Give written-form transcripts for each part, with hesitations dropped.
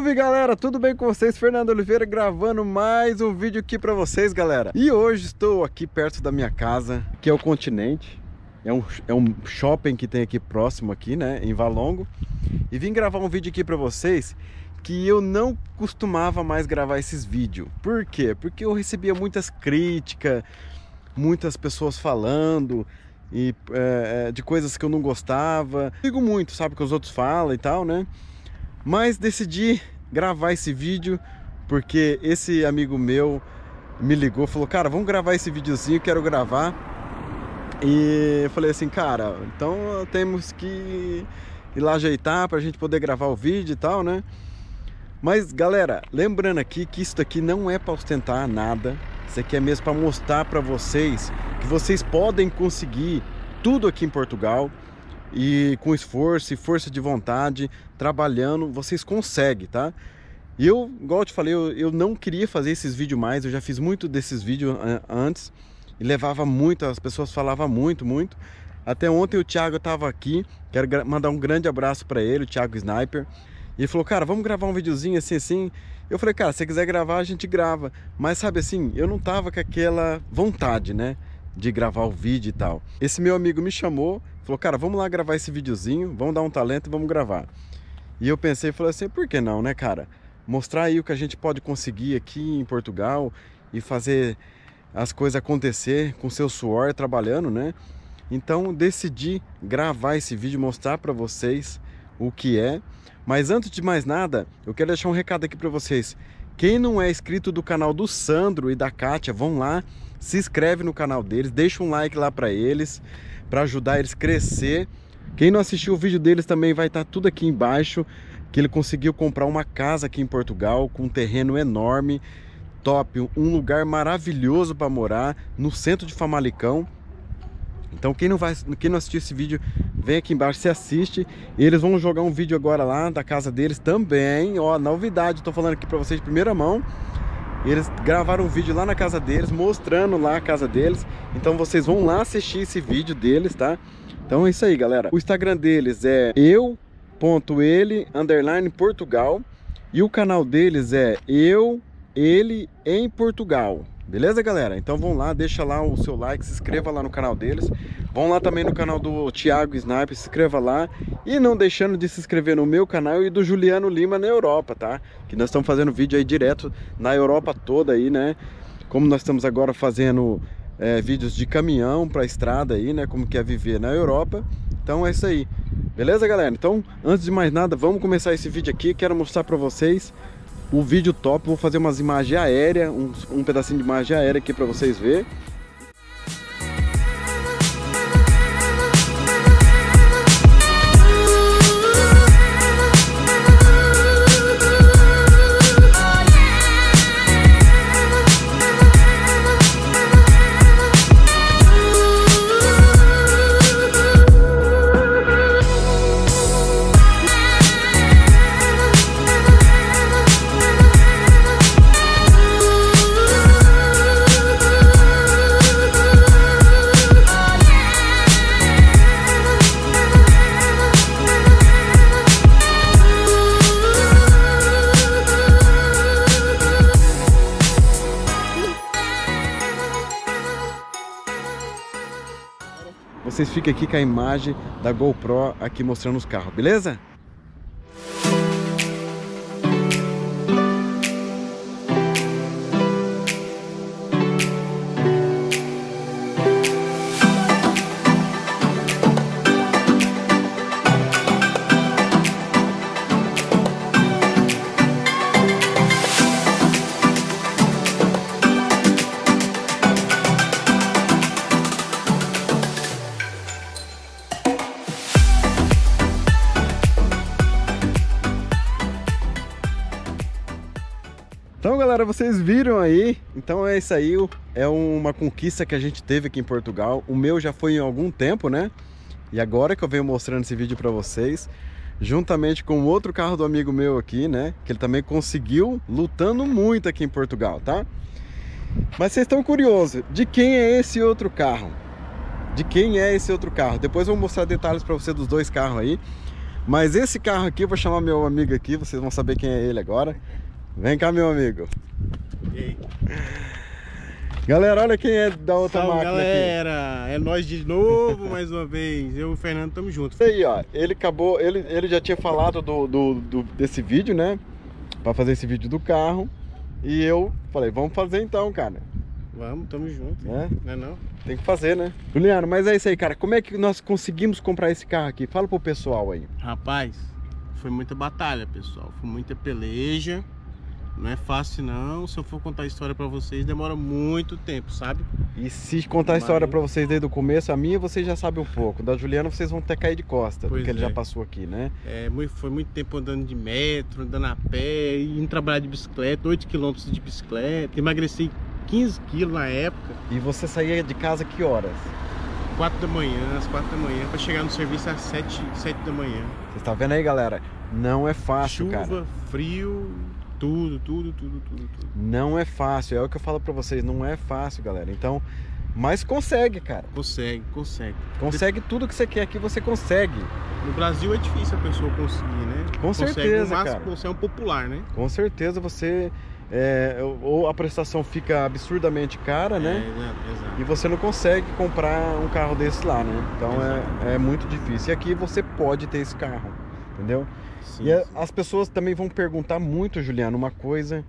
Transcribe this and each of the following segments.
Salve galera, tudo bem com vocês? Fernando Oliveira gravando mais um vídeo aqui pra vocês, galera. E hoje estou aqui perto da minha casa, que é o Continente. É um shopping que tem aqui próximo aqui, né, em Valongo. E vim gravar um vídeo aqui pra vocês que eu não costumava mais gravar esses vídeos. Por quê? Porque eu recebia muitas críticas, muitas pessoas falando e de coisas que eu não gostava. Digo muito, sabe, que os outros falam e tal, né? Mas decidi gravar esse vídeo porque esse amigo meu me ligou, falou: cara, vamos gravar esse videozinho, quero gravar. E eu falei assim: cara, então temos que ir lá ajeitar pra gente poder gravar o vídeo e tal, né? Mas galera, lembrando aqui que isso daqui não é pra ostentar nada. Isso aqui é mesmo pra mostrar pra vocês que vocês podem conseguir tudo aqui em Portugal. E com esforço e força de vontade, trabalhando, vocês conseguem, tá? E eu, igual eu te falei, eu não queria fazer esses vídeos mais. Eu já fiz muito desses vídeos antes e levava muito, as pessoas falavam muito. Até ontem o Thiago tava aqui, quero mandar um grande abraço para ele, o Thiago Sniper. E ele falou: cara, vamos gravar um videozinho assim. Eu falei: cara, se você quiser gravar, a gente grava. Mas sabe assim, eu não tava com aquela vontade, né, de gravar o vídeo e tal. Esse meu amigo me chamou, falou: cara, vamos lá gravar esse videozinho, vamos dar um talento e vamos gravar. E eu pensei, falei assim: por que não, né, cara? Mostrar aí o que a gente pode conseguir aqui em Portugal e fazer as coisas acontecer com seu suor, trabalhando, né? Então decidi gravar esse vídeo, mostrar para vocês o que é. Mas antes de mais nada, eu quero deixar um recado aqui para vocês. Quem não é inscrito do canal do Sandro e da Kátia, vão lá, se inscreve no canal deles, deixa um like lá para eles, para ajudar eles a crescer. Quem não assistiu o vídeo deles também vai estar tudo aqui embaixo, que ele conseguiu comprar uma casa aqui em Portugal, com um terreno enorme, top, um lugar maravilhoso para morar, no centro de Famalicão. Então quem não assistiu esse vídeo, vem aqui embaixo, se assiste. E eles vão jogar um vídeo agora lá da casa deles também, ó, novidade, tô falando aqui para vocês de primeira mão. Eles gravaram um vídeo lá na casa deles, mostrando lá a casa deles. Então vocês vão lá assistir esse vídeo deles, tá? Então é isso aí, galera. O Instagram deles é eu.ele_Portugal. E o canal deles é ele em Portugal. Beleza, galera? Então vão lá, deixa lá o seu like, se inscreva lá no canal deles. Vão lá também no canal do Thiago Sniper, se inscreva lá. E não deixando de se inscrever no meu canal e do Juliano Lima na Europa, tá? Que nós estamos fazendo vídeo aí direto na Europa toda aí, né? Como nós estamos agora fazendo vídeos de caminhão pra estrada aí, né? Como que é viver na Europa. Então é isso aí. Beleza, galera? Então, antes de mais nada, vamos começar esse vídeo aqui. Quero mostrar pra vocês o vídeo top. Vou fazer umas imagens aéreas, um pedacinho de imagem aérea aqui pra vocês verem. Vocês ficam aqui com a imagem da GoPro aqui mostrando os carros, beleza? Então, galera, vocês viram aí. Então é isso aí, é uma conquista que a gente teve aqui em Portugal. O meu já foi em algum tempo, né? E agora que eu venho mostrando esse vídeo pra vocês, juntamente com outro carro do amigo meu aqui, né? Que ele também conseguiu, lutando muito aqui em Portugal, tá? Mas vocês estão curiosos, de quem é esse outro carro? De quem é esse outro carro? Depois eu vou mostrar detalhes pra você dos dois carros aí. Mas esse carro aqui, eu vou chamar meu amigo aqui, vocês vão saber quem é ele agora. Vem cá, meu amigo. E aí? Galera, olha quem é da outra Salve, máquina galera. aqui. É nós de novo, mais uma vez. Eu e o Fernando estamos juntos. Aí, ó, ele já tinha falado desse vídeo, né? Pra fazer esse vídeo do carro. E eu falei, vamos fazer então, cara. Vamos, tamo junto. É? Não é não? Tem que fazer, né? Juliano, mas é isso aí, cara. Como é que nós conseguimos comprar esse carro aqui? Fala pro pessoal aí. Rapaz, foi muita batalha, pessoal. Foi muita peleja. Não é fácil não. Se eu for contar a história pra vocês, demora muito tempo, sabe? E se contar a história pra vocês desde o começo, a minha vocês já sabem um pouco. Da Juliana vocês vão até cair de costa, Pois porque ele é. já passou aqui, né? Foi muito tempo andando de metro, andando a pé, indo trabalhar de bicicleta, 8 km de bicicleta. Emagreci 15 quilos na época. E você saía de casa que horas? 4 da manhã, às 4 da manhã, pra chegar no serviço às 7 da manhã. Você tá vendo aí, galera? Não é fácil, Chuva, cara. frio, tudo. Não é fácil, é o que eu falo pra vocês, não é fácil, galera. Então, mas consegue, cara. Consegue. Consegue tudo que você quer aqui, você consegue. No Brasil é difícil a pessoa conseguir, né? Com Consegue certeza, no máximo, cara. você é um popular, né? Com certeza você... ou a prestação fica absurdamente cara, né? Exato. E você não consegue comprar um carro desse lá, né? Então é muito difícil. E aqui você pode ter esse carro, entendeu? Sim, E sim. as pessoas também vão perguntar muito, Juliano, uma coisa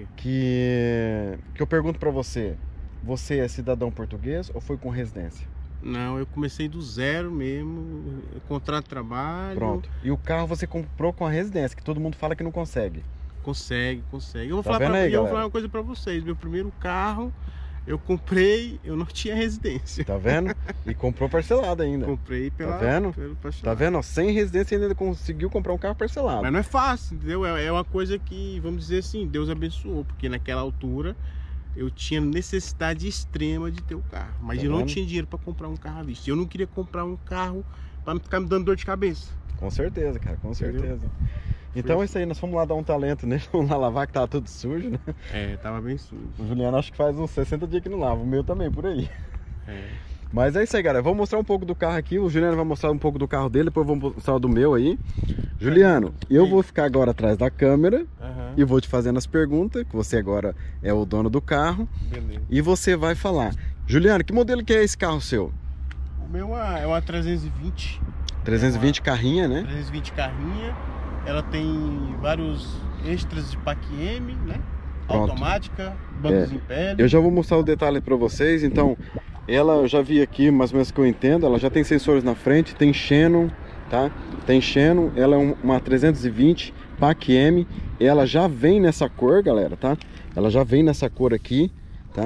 que eu pergunto pra você. Você é cidadão português ou foi com residência? Não, eu comecei do zero mesmo, contrato de trabalho. Pronto. E o carro você comprou com a residência, que todo mundo fala que não consegue. Consegue. Eu vou Tá falar vendo aí, eu vou galera? falar uma coisa pra vocês. Meu primeiro carro eu comprei, eu não tinha residência. Tá vendo? E comprou parcelado ainda. Comprei Tá vendo? pelo Tá parcelado. vendo? Ó, sem residência ainda conseguiu comprar um carro parcelado. Mas não é fácil, entendeu? É uma coisa que, vamos dizer assim, Deus abençoou, porque naquela altura eu tinha necessidade extrema de ter o carro, mas Tá eu não vendo? tinha dinheiro para comprar um carro à vista. Eu não queria comprar um carro para ficar me dando dor de cabeça. Com certeza, cara, com Entendeu? certeza. Então é isso aí, nós fomos lá dar um talento nele, vamos lá lavar que tava tudo sujo, né? Tava bem sujo. O Juliano acho que faz uns 60 dias que não lava, o meu também, por aí. É. Mas é isso aí, galera, vou mostrar um pouco do carro aqui, o Juliano vai mostrar um pouco do carro dele, depois eu vou mostrar o do meu aí. Juliano, eu vou ficar agora atrás da câmera Aham. e vou te fazendo as perguntas, que você agora é o dono do carro, Beleza. e você vai falar. Juliano, que modelo que é esse carro seu? O meu é uma 320. 320 carrinha, né? 320 carrinha. Ela tem vários extras de PAC-M, né? Pronto. Automática, bancos em pé. Eu já vou mostrar o detalhe para vocês. Então, ela eu já vi aqui, mais ou menos que eu entendo, ela já tem sensores na frente, tem Xenon, tá? Tem Xenon, ela é uma 320 PAC-M, ela já vem nessa cor, galera, tá? Ela já vem nessa cor aqui, tá?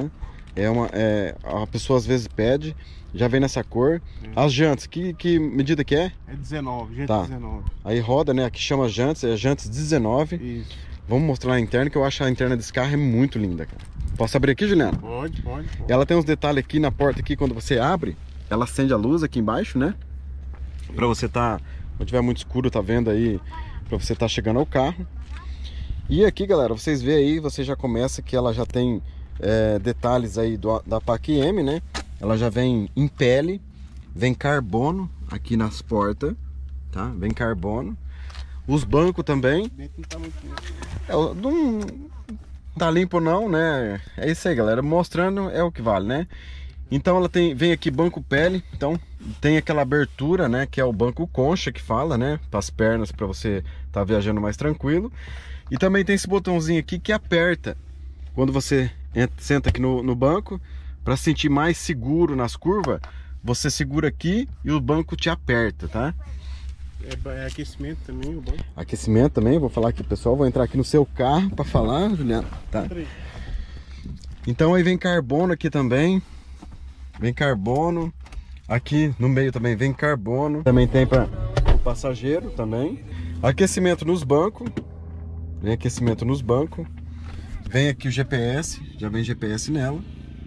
A pessoa às vezes pede, já vem nessa cor. As jantes, que medida que é? É 19, gente, Tá. 19. Aí roda, né? Aqui chama jantes, é jantes 19. Isso. Vamos mostrar a interna, que eu acho a interna desse carro é muito linda, cara. Posso abrir aqui, Juliano? Pode. Ela tem uns detalhes aqui na porta aqui, quando você abre, ela acende a luz aqui embaixo, né? Pra você tá, quando tiver muito escuro, tá vendo aí, pra você tá chegando ao carro. E aqui, galera, vocês veem aí, você já começa que ela já tem detalhes aí da PAC-M, né? Ela já vem em pele, vem carbono aqui nas portas, tá? Vem carbono. Os bancos também. Dentro não tá muito limpo. Não tá limpo não, né? É isso aí, galera. Mostrando é o que vale, né? Então ela vem aqui banco pele. Então tem aquela abertura, né? Que é o banco concha que fala, né? Para as pernas, para você tá viajando mais tranquilo. E também tem esse botãozinho aqui que aperta quando você senta aqui no banco. Para sentir mais seguro nas curvas, você segura aqui e o banco te aperta, tá? É aquecimento também, o banco. Aquecimento também, vou falar aqui, pessoal. Vou entrar aqui no seu carro para falar, Juliano. Tá. Então aí vem carbono aqui também. Vem carbono. Aqui no meio também vem carbono. Também tem para o passageiro também. Aquecimento nos bancos. Vem aquecimento nos bancos. Vem aqui o GPS. Já vem GPS nela.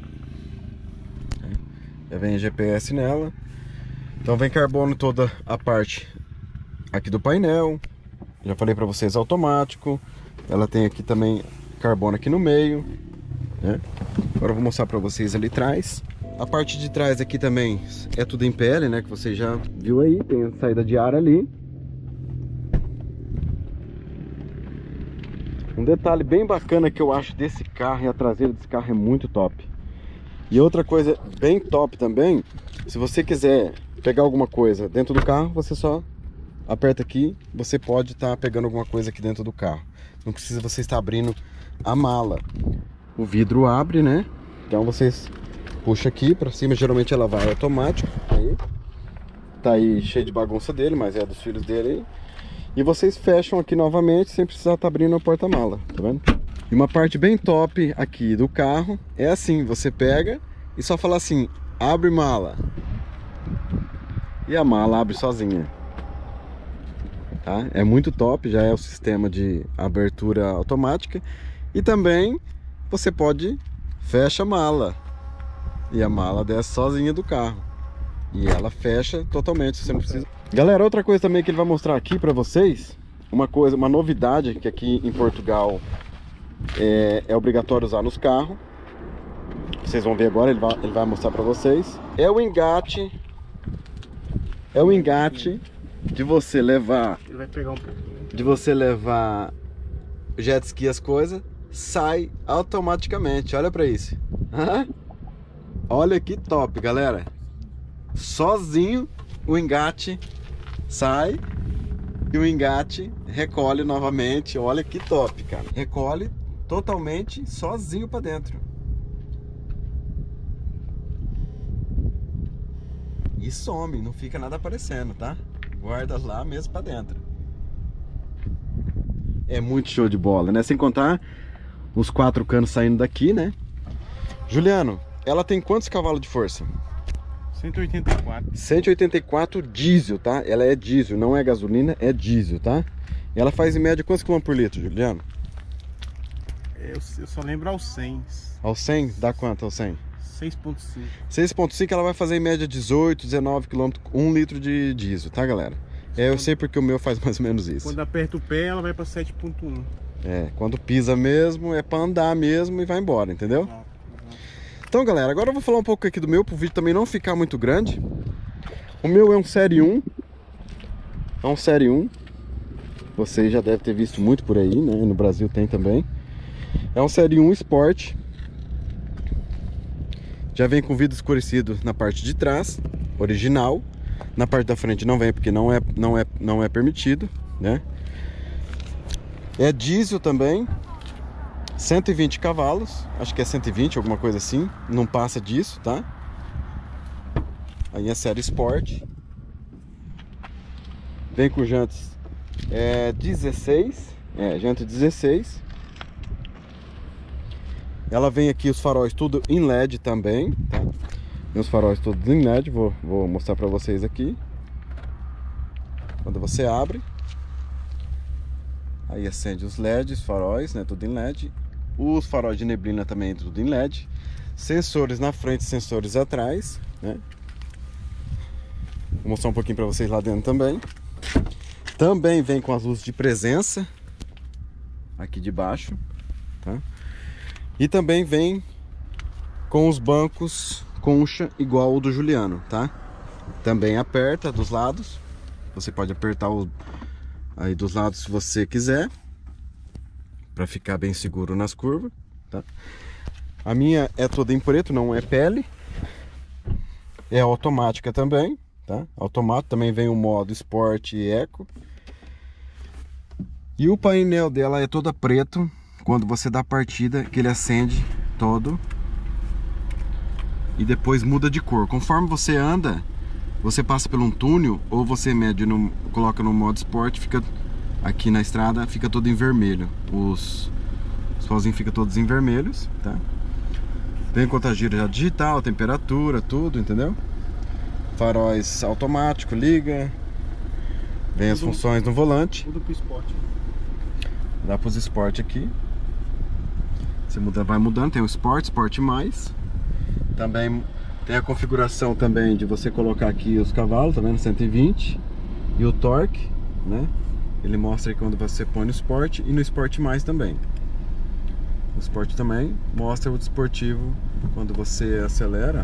Já vem GPS nela. Então vem carbono toda a parte aqui do painel. Já falei para vocês, automático. Ela tem aqui também carbono aqui no meio, né? Agora eu vou mostrar para vocês ali atrás. A parte de trás aqui também é tudo em pele, né? Que você já viu aí. Tem a saída de ar ali, Um detalhe bem bacana que eu acho desse carro, e a traseira desse carro é muito top. E outra coisa bem top também, se você quiser pegar alguma coisa dentro do carro, você só aperta aqui, você pode estar pegando alguma coisa aqui dentro do carro. Não precisa você estar abrindo a mala. O vidro abre, né? Então vocês puxam aqui pra cima, geralmente ela vai automático. Aí, tá aí cheio de bagunça dele, mas é dos filhos dele aí. E vocês fecham aqui novamente sem precisar estar abrindo a porta-mala, tá vendo? E uma parte bem top aqui do carro é assim, você pega e só fala assim, abre mala. E a mala abre sozinha. Tá? É muito top, já é o sistema de abertura automática. E também você pode fecha a mala. E a mala desce sozinha do carro. E ela fecha totalmente, você não precisa. Galera, outra coisa também que ele vai mostrar aqui pra vocês, uma novidade que aqui em Portugal é obrigatório usar nos carros. Vocês vão ver agora, ele vai mostrar pra vocês. É o engate de você levar. Ele vai pegar um pouquinho. De você levar jet ski, as coisas, sai automaticamente. Olha pra isso. Olha que top, galera. Sozinho o engate sai e o engate recolhe novamente. Olha que top, cara. Recolhe totalmente sozinho pra dentro. E some, não fica nada aparecendo, tá? Guarda lá mesmo pra dentro. É muito show de bola, né? Sem contar os 4 canos saindo daqui, né? Juliano, ela tem quantos cavalos de força? 184. 184 diesel, tá? Ela é diesel, não é gasolina, é diesel, tá? Ela faz em média quantos quilômetros por litro, Juliano? Eu só lembro aos 100. Ao 100? Dá quanto ao 100? 6.5. 6.5 ela vai fazer em média 18, 19 km, 1 litro de diesel, tá, galera? Eu sei porque o meu faz mais ou menos isso. Quando aperta o pé, ela vai pra 7.1. Quando pisa mesmo, é pra andar mesmo e vai embora, entendeu? Então, galera, agora eu vou falar um pouco aqui do meu, pro vídeo também não ficar muito grande. O meu é um Série 1. É um Série 1. Vocês já devem ter visto muito por aí, né? No Brasil tem também. É um Série 1 Sport. Já vem com vidro escurecido na parte de trás, original. Na parte da frente não vem porque não é permitido, né? É diesel também. 120 cavalos, acho que é 120, alguma coisa assim, não passa disso, tá? Aí é série Sport. Vem com jantes 16, janta 16. Ela vem aqui os faróis tudo em LED também, tá? Tem os faróis todos em LED, vou mostrar pra vocês aqui. Quando você abre, aí acende os LEDs, faróis, né? Tudo em LED. Os faróis de neblina também tudo em LED. Sensores na frente, sensores atrás, né? Vou mostrar um pouquinho para vocês lá dentro também. Também vem com as luzes de presença aqui de baixo, tá? E também vem com os bancos concha igual o do Juliano, tá? Também aperta dos lados. Você pode apertar aí dos lados se você quiser, para ficar bem seguro nas curvas, tá? A minha é toda em preto, não é pele. É automática também, tá? Automático, também vem o modo Sport e Eco. E o painel dela é toda preto. Quando você dá partida, que ele acende todo e depois muda de cor. Conforme você anda, você passa por um túnel ou você mede coloca no modo Sport, fica aqui na estrada, fica todo em vermelho. Os pauzinhos ficam todos em vermelhos, tá? Vem conta-giro já digital, temperatura, tudo, entendeu? Faróis automático, liga. Vem as funções no volante. Tudo pro Sport. Dá para os Sport aqui. Você vai mudando, tem o Sport, Sport mais. Também tem a configuração também de você colocar aqui os cavalos, tá vendo? 120. E o torque, né? Ele mostra aí quando você põe no Sport e no Sport mais também. O Sport também mostra o desportivo quando você acelera.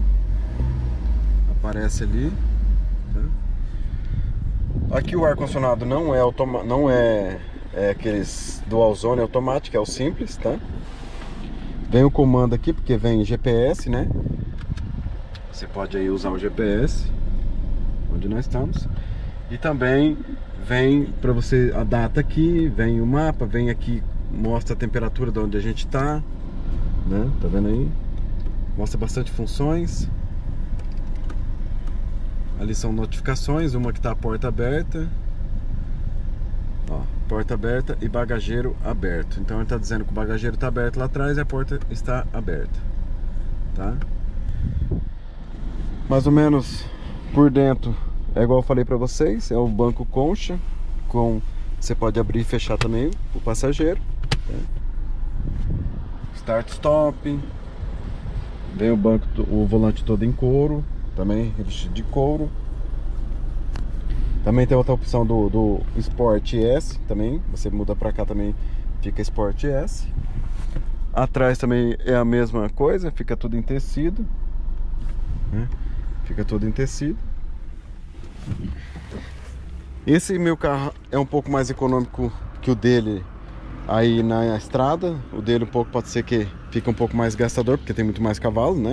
Aparece ali, tá? Aqui o ar-condicionado não é é aqueles dual zone automático, é o simples, tá? Vem o comando aqui, porque vem GPS, né? Você pode aí usar o GPS onde nós estamos. E também vem para você a data aqui, vem o mapa, vem aqui, mostra a temperatura de onde a gente tá, né? Tá vendo aí? Mostra bastante funções. Ali são notificações, uma que tá a porta aberta. Ó, porta aberta e bagageiro aberto. Então ele tá dizendo que o bagageiro tá aberto lá atrás e a porta está aberta, tá? Mais ou menos por dentro é igual eu falei pra vocês, é o banco concha, com você pode abrir e fechar também o passageiro, tá? Start stop. Vem o banco, o volante todo em couro, também revestido de couro. Também tem outra opção do Sport S, também você muda pra cá também, fica Sport S. Atrás também é a mesma coisa, fica tudo em tecido, né? Fica tudo em tecido. Esse meu carro é um pouco mais econômico que o dele aí na estrada. O dele um pouco pode ser que fica um pouco mais gastador, porque tem muito mais cavalo, né?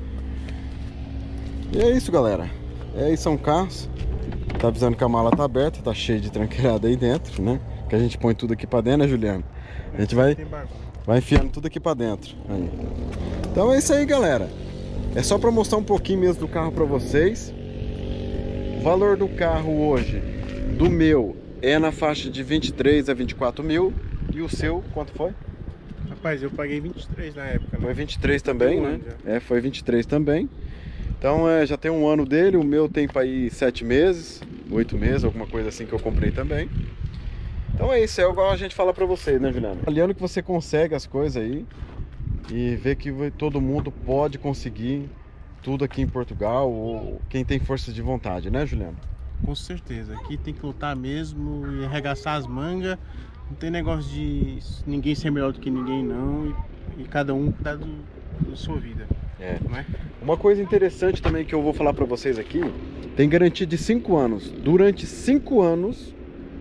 E é isso, galera. São carros. Tá avisando que a mala tá aberta, tá cheio de tranqueirada aí dentro, né? Que a gente põe tudo aqui pra dentro, né, Juliano? A gente vai enfiando tudo aqui pra dentro. Aí. Então é isso aí, galera. É só pra mostrar um pouquinho mesmo do carro pra vocês. O valor do carro hoje, do meu, é na faixa de 23 a 24 mil. E o seu, quanto foi? Rapaz, eu paguei 23 na época, né? Foi 23 também, né? Foi 23 também. Então já tem um ano dele, o meu tem para ir 7 meses, 8 meses, alguma coisa assim que eu comprei também. Então é isso, é igual a gente fala para vocês, né, Juliano? Olhando que você consegue as coisas aí e ver que todo mundo pode conseguir tudo aqui em Portugal, ou quem tem força de vontade, né, Juliano? Com certeza, aqui tem que lutar mesmo e arregaçar as mangas. Não tem negócio de ninguém ser melhor do que ninguém, não. E cada um cuidar da sua vida. Não é? Uma coisa interessante também que eu vou falar para vocês aqui, tem garantia de 5 anos. Durante 5 anos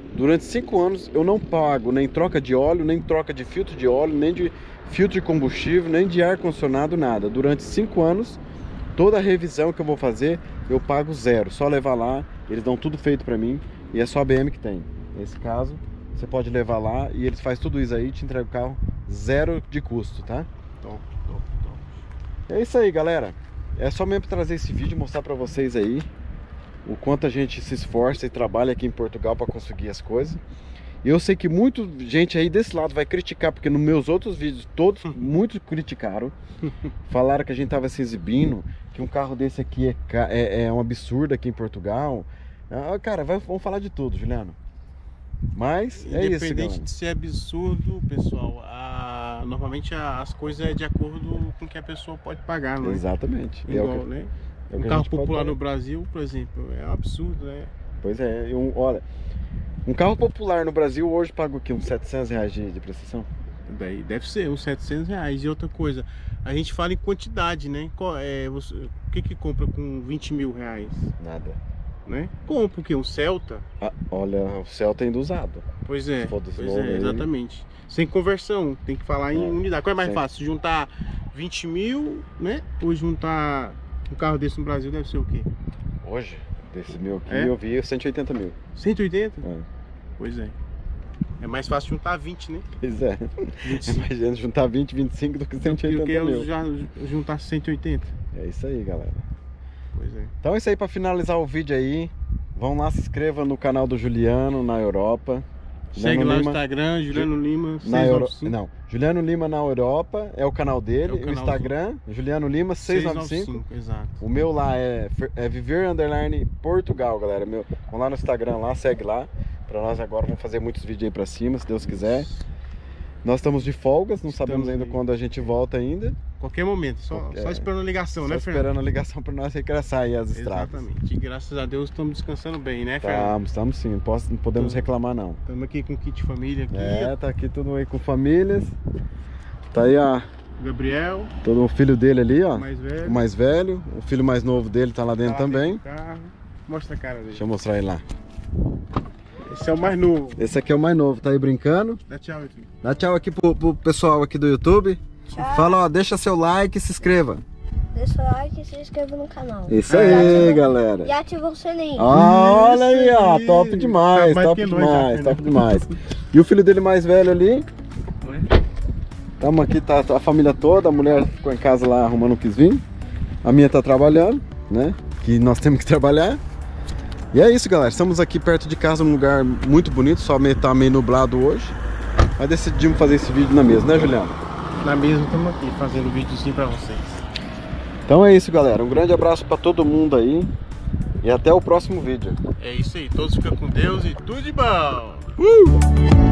eu não pago nem troca de óleo, nem troca de filtro de óleo, nem de filtro de combustível, nem de ar-condicionado, nada. Durante 5 anos, toda a revisão que eu vou fazer, eu pago zero. Só levar lá, eles dão tudo feito para mim e é só a BM que tem. Nesse caso, você pode levar lá e eles fazem tudo isso aí e te entregam o carro zero de custo, tá? Top. É isso aí, galera. É só mesmo trazer esse vídeo e mostrar pra vocês aí o quanto a gente se esforça e trabalha aqui em Portugal para conseguir as coisas. E eu sei que muita gente aí desse lado vai criticar, porque nos meus outros vídeos todos, muitos criticaram. Falaram que a gente tava se exibindo, que um carro desse aqui é um absurdo aqui em Portugal. Cara, vamos falar de tudo, Juliano. Mas é isso, independente de ser absurdo, pessoal, normalmente as coisas é de acordo com o que a pessoa pode pagar, né? Exatamente. Igual, né? Um carro popular no Brasil, por exemplo, é um absurdo, né? Pois é, olha, um carro popular no Brasil hoje paga o quê? Uns 700 reais de prestação? Daí deve ser uns 700 reais. E outra coisa, a gente fala em quantidade, né? O que compra com 20 mil reais? Nada. Né? Compra o quê? Um Celta? Olha, o Celta ainda usado. Pois é, exatamente. Sem conversão, tem que falar em unidade. Qual é mais fácil? Juntar 20 mil, né? Ou juntar um carro desse no Brasil deve ser o quê? Hoje, desse meu aqui, eu vi 180 mil. 180? Pois é. É mais fácil juntar 20, né? Pois é. Imagina juntar 20, 25 do que 180 mil. Do que já juntar 180. É isso aí, galera. Pois é. Então é isso aí, para finalizar o vídeo aí. Vão lá, se inscreva no canal do Juliano na Europa. Segue lá no Instagram, Juliano Lima 695. Não, Juliano Lima na Europa é o canal dele. O Instagram, Juliano Lima 695. Exato. O meu lá é Viver_Portugal, galera. Vão lá no Instagram, lá, segue lá. Pra nós agora vamos fazer muitos vídeos aí pra cima, se Deus quiser. Nós estamos de folgas, não sabemos ainda quando a gente volta ainda. Qualquer momento, só esperando a ligação, né, Fernando? Esperando a ligação para nós regressar aí as estradas. Exatamente. E graças a Deus estamos descansando bem, né, Fernando? Estamos sim, não podemos reclamar não. Estamos aqui com kit família aqui. Tá aqui tudo aí com famílias. Tá aí o Gabriel. Todo o filho dele ali, ó. O mais velho. O filho mais novo dele tá lá dentro também. Mostra a cara dele. Deixa eu mostrar ele lá. Esse é o mais novo. Esse aqui é o mais novo, tá aí brincando? Dá tchau, meu filho. Dá tchau aqui pro pessoal aqui do YouTube. Tchau. Fala, ó, deixa seu like e se inscreva. Deixa o like e se inscreva no canal. Isso aí, galera. E ativa o sininho. Olha aí, ó, top demais, Tá mais top que nós, demais, já, top demais. E o filho dele mais velho ali? Oi? Tamo aqui, tá a família toda, a mulher ficou em casa lá arrumando o que vir. A minha tá trabalhando, né? Que nós temos que trabalhar. E é isso, galera. Estamos aqui perto de casa, num lugar muito bonito, só tá meio nublado hoje. Mas decidimos fazer esse vídeo na mesa, né, Juliano? Na mesa estamos aqui fazendo um videozinho pra vocês. Então é isso, galera. Um grande abraço pra todo mundo aí. E até o próximo vídeo. É isso aí, todos ficam com Deus e tudo de bom!